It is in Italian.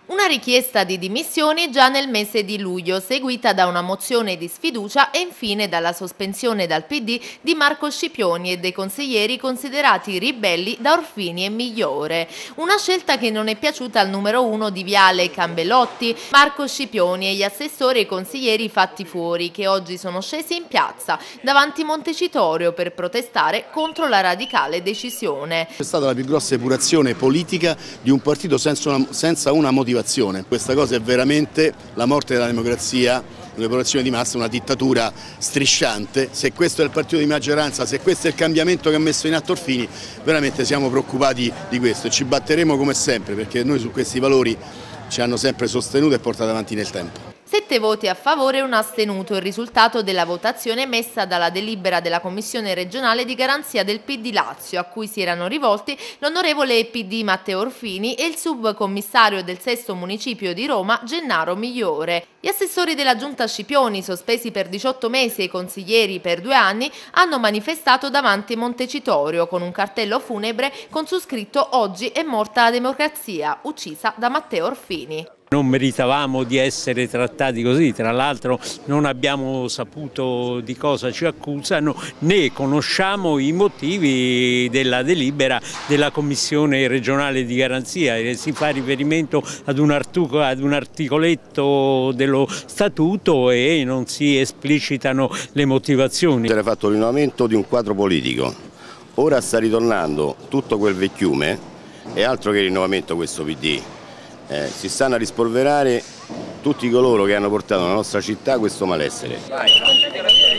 Una richiesta di dimissioni già nel mese di luglio, seguita da una mozione di sfiducia e infine dalla sospensione dal PD di Marco Scipioni e dei consiglieri considerati ribelli da Orfini e Migliore. Una scelta che non è piaciuta al numero 1 di Viale Cambellotti, Marco Scipioni e gli assessori e consiglieri fatti fuori, che oggi sono scesi in piazza davanti Montecitorio per protestare contro la radicale decisione. È stata la più grossa epurazione politica di un partito senza una motivazione. Questa cosa è veramente la morte della democrazia, un'epurazione di massa, una dittatura strisciante. Se questo è il partito di maggioranza, se questo è il cambiamento che ha messo in atto Orfini, veramente siamo preoccupati di questo e ci batteremo come sempre, perché noi su questi valori ci hanno sempre sostenuto e portato avanti nel tempo. 7 voti a favore e un astenuto, il risultato della votazione emessa dalla delibera della Commissione regionale di garanzia del PD Lazio, a cui si erano rivolti l'onorevole PD Matteo Orfini e il subcommissario del sesto municipio di Roma Gennaro Migliore. Gli assessori della giunta Scipioni, sospesi per 18 mesi e i consiglieri per 2 anni, hanno manifestato davanti Montecitorio con un cartello funebre con su scritto "Oggi è morta la democrazia", uccisa da Matteo Orfini. Non meritavamo di essere trattati così, tra l'altro non abbiamo saputo di cosa ci accusano né conosciamo i motivi della delibera della Commissione regionale di garanzia. Si fa riferimento ad un articoletto dello statuto e non si esplicitano le motivazioni. Si era fatto il rinnovamento di un quadro politico, ora sta ritornando tutto quel vecchiume, è altro che rinnovamento questo PD. Si stanno a rispolverare tutti coloro che hanno portato nella nostra città questo malessere.